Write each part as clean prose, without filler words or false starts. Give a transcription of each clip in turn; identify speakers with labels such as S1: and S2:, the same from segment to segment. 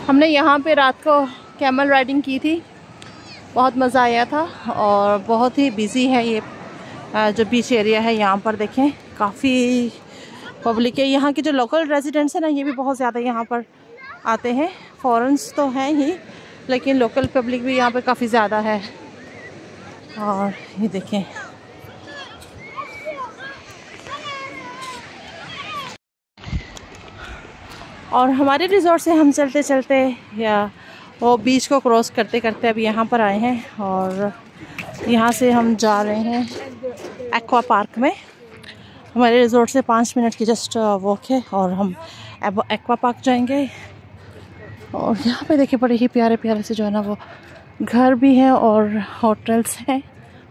S1: हमने यहाँ पे रात को कैमल राइडिंग की थी, बहुत मज़ा आया था और बहुत ही बिज़ी है ये जो बीच एरिया है। यहाँ पर देखें काफ़ी पब्लिक है। यहाँ के जो लोकल रेजिडेंट्स हैं ना, ये भी बहुत ज़्यादा यहाँ पर आते हैं। फॉरेन्स तो हैं ही, लेकिन लोकल पब्लिक भी यहाँ पर काफ़ी ज़्यादा है। और ये देखें, और हमारे रिज़ॉर्ट से हम चलते चलते या वो बीच को क्रॉस करते करते अभी यहाँ पर आए हैं और यहाँ से हम जा रहे हैं एक्वा पार्क में। हमारे रिज़ॉर्ट से 5 मिनट की जस्ट वॉक है और हम एक्वा पार्क जाएंगे। और यहाँ पे देखिए बड़े ही प्यारे प्यारे से जो है ना वो घर भी हैं और होटल्स हैं।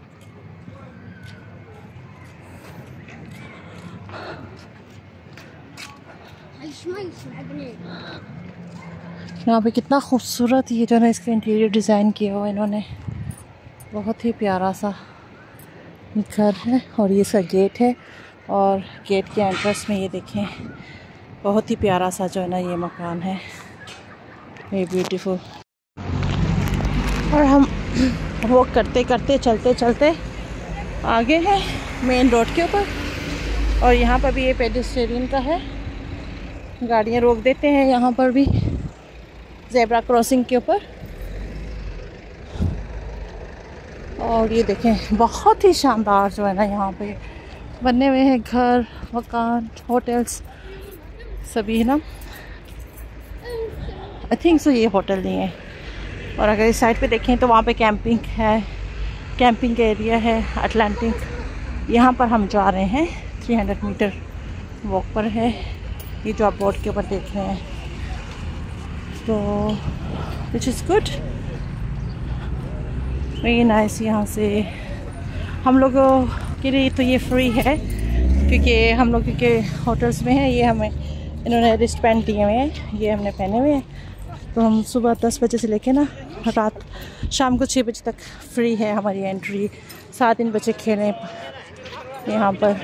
S1: यहाँ पे कितना खूबसूरत ये जो है ना इसका इंटीरियर डिज़ाइन किया हुआ इन्होंने, बहुत ही प्यारा सा घर है। और ये इसका गेट है और गेट के एंट्रेंस में ये देखें बहुत ही प्यारा सा जो है ना ये मकान है, ये ब्यूटीफुल। और हम वॉक करते करते चलते चलते आगे हैं मेन रोड के ऊपर। और यहाँ पर भी ये पेडेस्ट्रियन का है, गाड़ियाँ रोक देते हैं यहाँ पर भी ज़ेब्रा क्रॉसिंग के ऊपर। और ये देखें बहुत ही शानदार जो है ना यहाँ पे बनने हुए हैं घर, मकान, होटल्स सभी है ना। आई थिंक सो ये होटल नहीं है। और अगर इस साइड पे देखें तो वहाँ पे कैंपिंग है, कैंपिंग एरिया है अटलांटिक। यहाँ पर हम जा रहे हैं 300 मीटर वॉक पर है ये जो आप बोर्ड के ऊपर देख रहे हैं। तो which is good, very nice. यहाँ से हम लोगों के लिए तो ये फ्री है क्योंकि हम लोग के होटल्स में है। ये हमें इन्होंने रिस्ट बैंड दिए हुए हैं, ये हमने पहने हुए हैं। तो हम सुबह 10 बजे से लेके ना रात शाम को 6 बजे तक फ्री है हमारी एंट्री। 7 बजे खेलें यहाँ पर।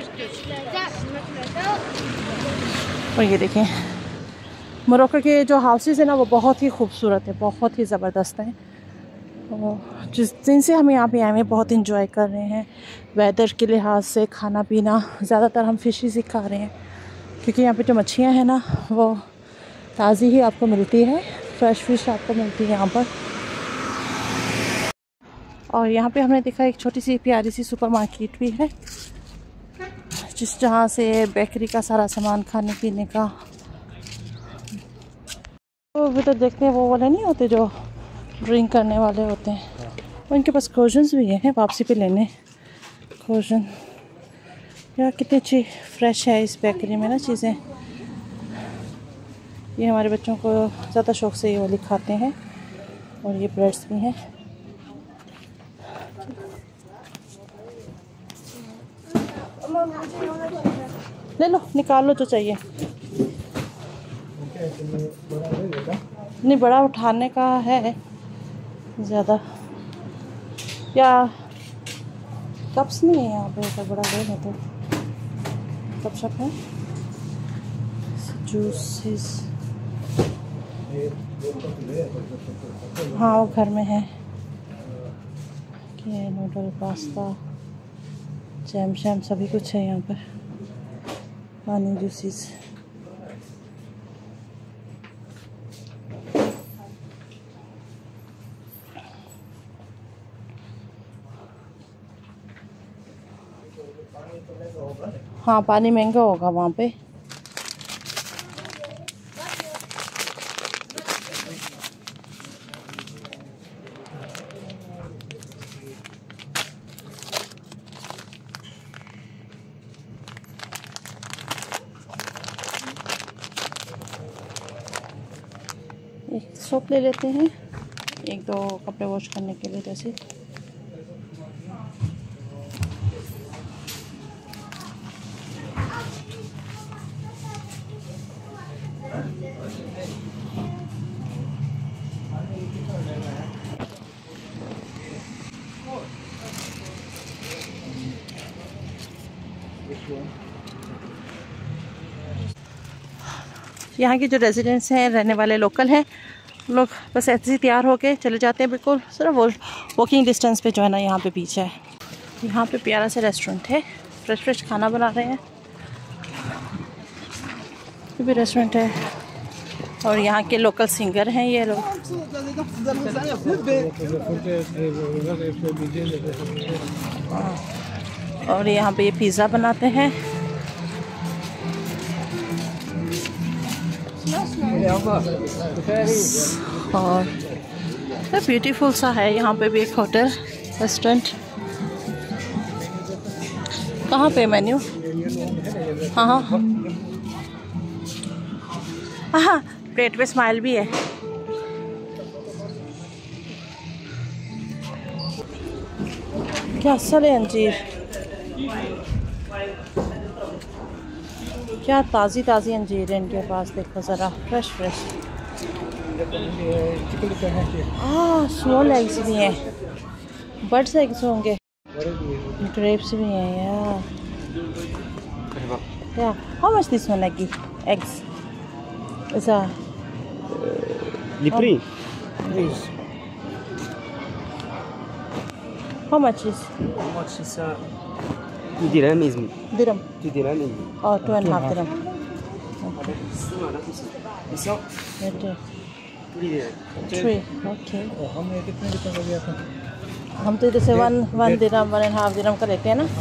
S1: और ये देखें मोरक्को के जो हाउसेस है ना वो बहुत ही खूबसूरत है, बहुत ही ज़बरदस्त हैं। और जिस दिन से हम यहाँ पे आए हैं बहुत इंजॉय कर रहे हैं वेदर के लिहाज से। खाना पीना ज़्यादातर हम फ़िश ही खा रहे हैं क्योंकि यहाँ पे जो मच्छियाँ हैं ना वो ताज़ी ही आपको मिलती है, फ्रेश फ़िश आपको मिलती है यहाँ पर। और यहाँ पे हमने देखा एक छोटी सी प्यारी सी सुपरमार्केट भी है जहाँ से बेकरी का सारा सामान, खाने पीने का। तो भी तो देखते हैं वो वाले नहीं होते जो ड्रिंक करने वाले होते हैं, उनके पास कोजन्स भी हैं वापसी पे लेने। कोजन यार कितनी अच्छी फ्रेश है इस बेकरी में ना चीज़ें। ये हमारे बच्चों को ज़्यादा शौक से ये वाली खाते हैं। और ये ब्रेड्स भी हैं। ले लो, निकाल लो जो चाहिए। नहीं बड़ा उठाने का है ज़्यादा, या कप्स नहीं है यहाँ पे तो बड़ा ले तो कप शप है। जूसेस हाँ वो घर में है कि नूडल, पास्ता, जैम शैम सभी कुछ है यहाँ पर। पानी, जूसेस। हाँ पानी महंगा होगा वहाँ पे। एक सोप ले लेते हैं, 1-2 कपड़े वॉश करने के लिए जैसे। यहाँ के जो रेजिडेंट्स हैं, रहने वाले लोकल हैं, लोग बस ऐसे ही तैयार होके चले जाते हैं, बिल्कुल सिर्फ वॉकिंग डिस्टेंस पे जो है ना यहाँ पे बीच है। यहाँ पे प्यारा सा रेस्टोरेंट है, फ्रेश फ्रेश खाना बना रहे हैं। ये भी रेस्टोरेंट है और यहाँ के लोकल सिंगर हैं ये लोग। और यहाँ पे ये पिज़्ज़ा बनाते हैं। और ब्यूटीफुल सा है यहाँ पे भी एक होटल रेस्टोरेंट। कहाँ पे मेन्यू? हाँ हाँ हाँ, प्लेट पे स्माइल भी है। क्या असल है अंजीर, क्या ताज़ी ताज़ी अंजीर है इनके पास, देखो ज़रा फ्रेश फ्रेश। स्मॉल एग्स भी हैं, बर्ड्स एग्स होंगे, ग्रेप्स भी हैं यार। How much this one eggs? Is
S2: Lipri?
S1: how much is?
S2: How much is 2 dirham is me.
S1: Dirham.
S2: 2 dirham is me.
S1: Oh, 2.5 dirham. Okay.
S2: This one? 3 dirham.
S1: 3. Okay. हमने कितने का लिया था? हम तो इधर से 1 dirham 1.5 dirham का लेते हैं ना।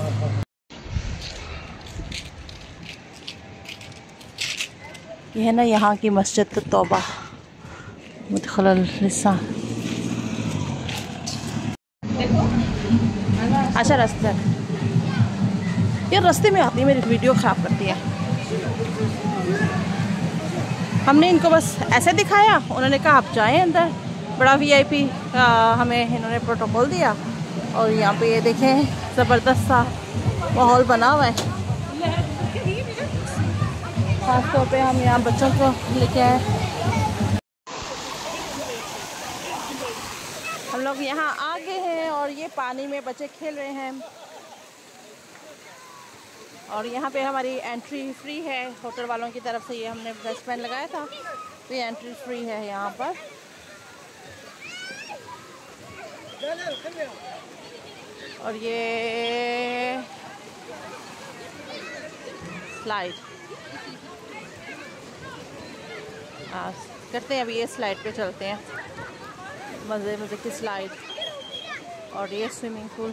S1: ये है ना यहाँ की मस्जिद तौबा मुदखलल लिसान। अच्छा रास्ता यार, रास्ते में आती है मेरी वीडियो ख़राब करती है। हमने इनको बस ऐसे दिखाया, उन्होंने कहा आप जाएं अंदर, बड़ा VIP हमें इन्होंने प्रोटोकॉल दिया। और यहाँ पे ये देखें ज़बरदस्त सा माहौल बना हुआ है। खास तौर पे हम यहाँ बच्चों को लेके आए। हम लोग यहाँ आ गए हैं और ये पानी में बच्चे खेल रहे हैं। और यहाँ पे हमारी एंट्री फ्री है होटल वालों की तरफ से। ये हमने रिस्टबैंड लगाया था तो ये एंट्री फ्री है यहाँ पर। और ये स्लाइड करते हैं, अभी ये स्लाइड पे चलते हैं, मज़े मज़े की स्लाइड। और ये स्विमिंग पूल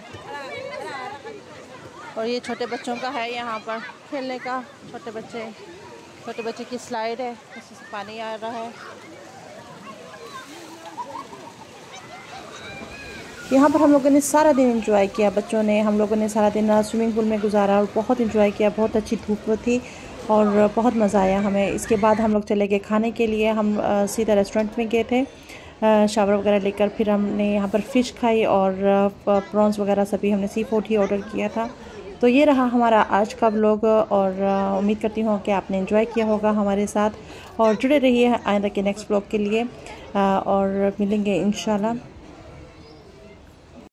S1: और ये छोटे बच्चों का है यहाँ पर खेलने का। छोटे बच्चे की स्लाइड है, उससे से पानी आ रहा है। यहाँ पर हम लोगों ने सारा दिन एंजॉय किया, बच्चों ने, हम लोगों ने सारा दिन स्विमिंग पूल में गुजारा और बहुत एंजॉय किया। बहुत अच्छी धूप थी और बहुत मज़ा आया हमें। इसके बाद हम लोग चले गए खाने के लिए। हम सीधा रेस्टोरेंट में गए थे शावर वगैरह लेकर। फिर हमने यहाँ पर फ़िश खाई और प्रॉन्स वगैरह सभी हमने सी फूड ही ऑर्डर किया था। तो ये रहा हमारा आज का व्लॉग और उम्मीद करती हूँ कि आपने एंजॉय किया होगा हमारे साथ। और जुड़े रहिए आइंदा के नेक्स्ट व्लॉग के लिए और मिलेंगे इंशाल्लाह।